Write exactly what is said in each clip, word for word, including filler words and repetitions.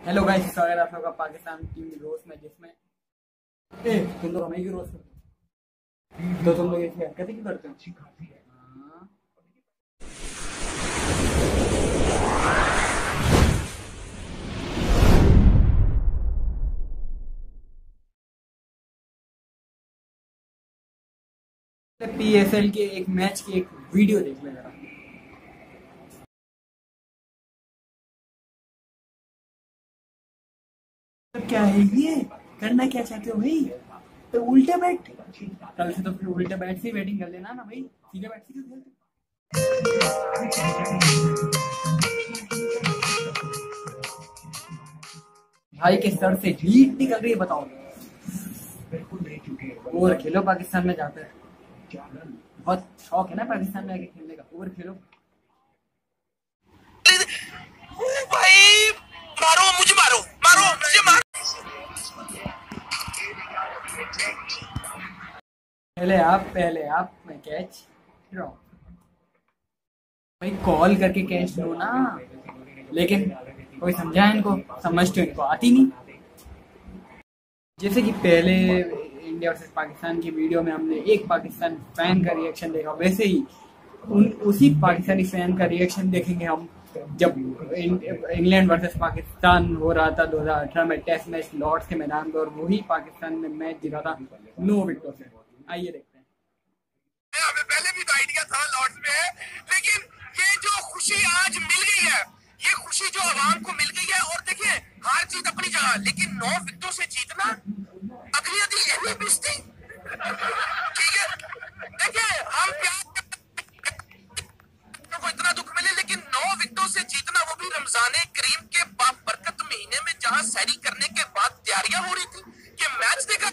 Hello guys, स्वागत है आप लोगों का पाकिस्तान टीम रोस्ट में, जिसमें ए तुम लोग हमें क्यों रोस्ट करते हो? तो तुम लोग ऐसी हरकतें क्यों करते हो? हाँ। पीएसएल के एक मैच की एक वीडियो देख ले जरा। तो क्या है ये? करना क्या चाहते हो भाई? तो उल्टे बैठ, कल से तो फिर उल्टे बैठ से ही बैटिंग कर लेना ना भाई, सीधे बैठ से क्यों खेलते? भाई के सर से हीट निकल रही है, बताओ। ओवर खेलो, पाकिस्तान में जाते हैं। बहुत शौक है ना पाकिस्तान में आके खेलने का। ओवर खेलो भाई, मारो मुझे, मारो मारो मुझे, मारो। पहले आप पहले आप मैं कैच ड्रॉप भाई, कॉल करके कैच लो ना। लेकिन कोई समझा इनको? समझ तो इनको आती नहीं। जैसे कि पहले इंडिया वर्सेस पाकिस्तान की वीडियो में हमने एक पाकिस्तान फैन का रिएक्शन देखा, वैसे ही उन उसी पाकिस्तानी फैन का रिएक्शन देखेंगे हम जब इंग्लैंड वर्सेस पाकिस्तान हो रहा था दो हज़ार अठारह में टेस्ट मैच लॉर्ड्स के मैदान पर, और वही पाकिस्तान ने मैच जीता था नो विकेटों से। आइए देखते हैं। हमें पहले भी तो आइडिया था लॉर्ड्स में, लेकिन ये जो खुशी आज मिल गई है, ये खुशी जो आवाम को मिल गई है, और देखिए हार जीत अपनी जगह, लेकिन नौ विकेटों से जीतना अगली अगली यही बिस्ती। ठीक है, देखिए हम प्यार को इतना दुख मिले, लेकिन नौ विकेटों से जीतना, वो भी रमजान करीम के बाबरकत महीने में, जहां सैरी करने के बाद तैयारियां हो रही थी कि मैच देखा,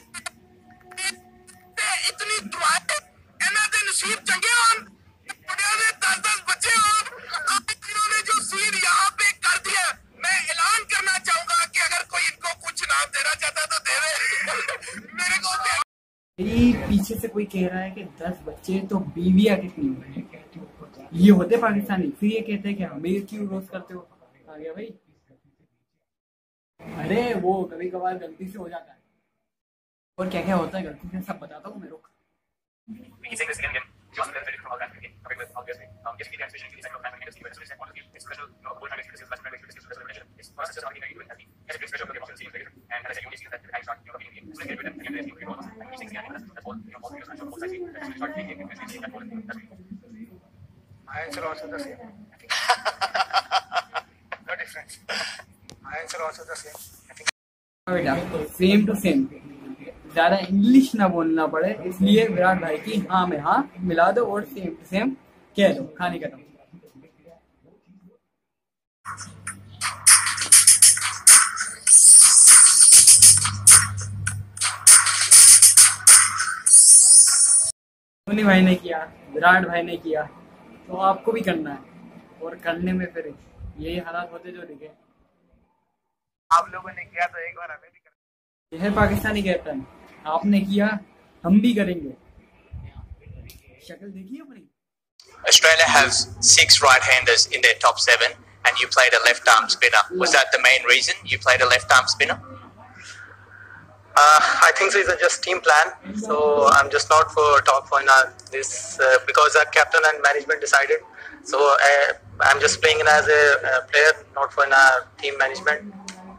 इतनी दुआएं इन्हां दे नसीब चंगे होन, मुंडियां दे दस दस बच्चे होन, इन्होंने जो सीन यहाँ पे कर दिया, मैं ऐलान करना चाहूंगा कि अगर कोई इनको कुछ नाम देना चाहता तो दे मेरे को दे। पीछे से कोई कह रहा है कि दस बच्चे तो बीवियां कितनी होंगी? ये होते पाकिस्तानी, फिर ये कहते हैं कि हमें क्यों रोस्ट करते हो? आ गया भाई। अरे वो कभी कभार गलती से हो जाता है, और क्या क्या होता है गलती से सब बताता हूँ मैं। रुक My answer also the same. No difference. My answer also the same. I think. बेटा सेम टू सेम, ज्यादा इंग्लिश ना बोलना पड़े, इसलिए विराट भाई की हाँ में हाँ मिला दो और सेम टू सेम कह दो। खाने खत्म। धोनी भाई ने किया, विराट भाई ने किया, तो आपको भी करना है, और करने में फिर यही हालात होते जो दिखे। आप लोगों ने किया तो एक बार हमें भी करना। यह है पाकिस्तानी कैप्टन, आपने किया हम भी करेंगे। शक्ल देखिए अपनी। Australia has six right-handers in their top seven, and you played a left-arm spinner. Was that the main reason you played a left-arm spinner? Uh, I think so. It's a just team plan. So I'm just not for talk for uh, this uh, because our captain and management decided. So uh, I'm just playing as a uh, player, not for uh, team management.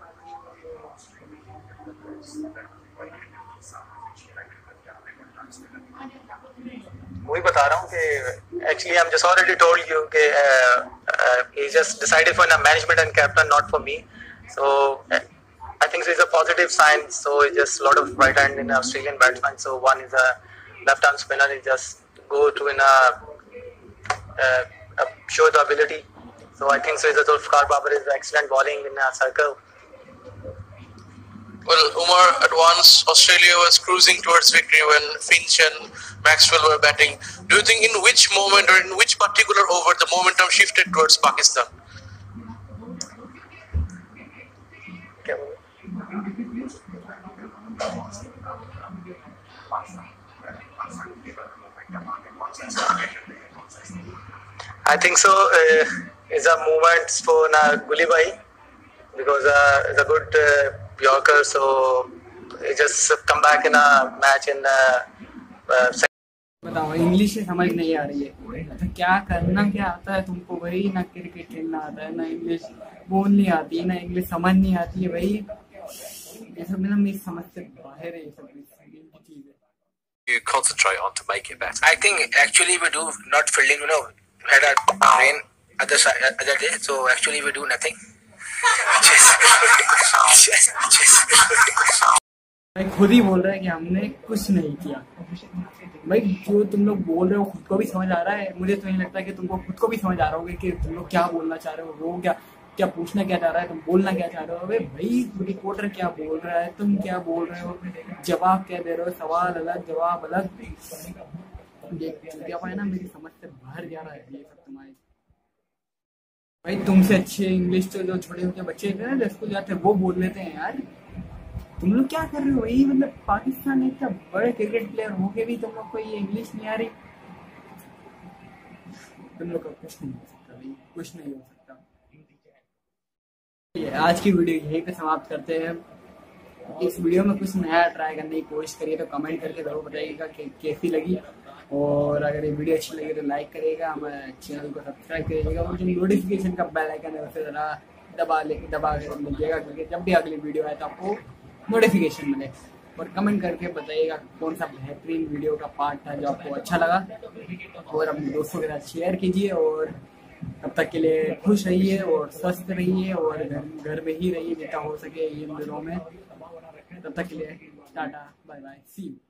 वही बता रहा हूँ कि actually I'm just already told you कि uh, uh, he just decided for the management and captain, not for me. So uh, I think so it's a positive sign. So it's just a lot of right hand in Australian batsman. So one is a left arm spinner. He just go to in a, uh, uh, show the ability. So I think so. It's a Zulfikar Babar is excellent bowling in a circle. Well, Umar, at once Australia was cruising towards victory when Finch and Maxwell were batting. Do you think in which moment or in which particular over the momentum shifted towards Pakistan? I think so. Uh, is a movement for uh, Guli Bhai. because uh, he's a good uh, Yorker, so he just come back in a match in. Uh, uh, बताओ English से समझ नहीं आ रही है तो क्या करना क्या आता है तुमको भाई? ना क्रिकेट खेलना आता है, ना इंग्लिश बोलनी आती है, ना इंग्लिश समझ नहीं आती है भाई। ये सब ना मेरी समझ से बाहर है, ये सब चीज है। You concentrate on to make it better. I think actually we do not fielding, you know, we had a rain other side other day, so actually we do nothing. just, just, just. भाई खुद ही बोल रहा है कि हमने कुछ नहीं किया। भाई जो तुम लोग बोल रहे हो खुद को भी समझ आ रहा है, मुझे तो नहीं लगता कि तुमको खुद को भी समझ आ रहा होगा कि तुम लोग क्या बोलना चाह रहे हो, वो क्या क्या पूछना क्या चाह रहा है, तुम बोलना क्या चाह रहे हो। भाई रिपोर्टर क्या बोल रहा है, तुम क्या बोल रहे हो, जवाब क्या दे रहे हो, सवाल अलग जवाब अलग। क्या पाए ना मेरी समझ से बाहर जा रहा है ये सब तुम्हारे। भाई तुमसे अच्छे इंग्लिश तो जो छोटे छोटे बच्चे थे ना स्कूल जाते वो बोल लेते हैं यार। तुम लोग क्या कर रहे हो? यही मतलब पाकिस्तान एक बड़े क्रिकेट प्लेयर हो के भी तुम लोग को ये इंग्लिश नहीं आ रही। तुम लोग का कुछ नहीं हो सकता भाई, कुछ नहीं हो सकता। आज की वीडियो यही पे समाप्त करते हैं। इस वीडियो में कुछ नया ट्राई करने की कोशिश करिए तो कमेंट करके जरूर बताइएगा कि कैसी लगी, और अगर ये वीडियो अच्छी लगी तो लाइक करिएगा, हमारे चैनल को सब्सक्राइब करिएगा और जो नोटिफिकेशन का बेल आइकन है उसे जरा दबा ले दबा कर लीजिएगा, क्योंकि जब भी अगली वीडियो आए तो आपको नोटिफिकेशन मिले। और कमेंट करके बताइएगा कौन सा बेहतरीन वीडियो का पार्ट था जो आपको अच्छा लगा, और अपने दोस्तों के साथ शेयर कीजिए। और तब तक के लिए खुश रहिए और स्वस्थ रहिए और घर घर में ही रहिए जितना हो सके इन दिनों में। तब तक के लिए tata bye bye, see you.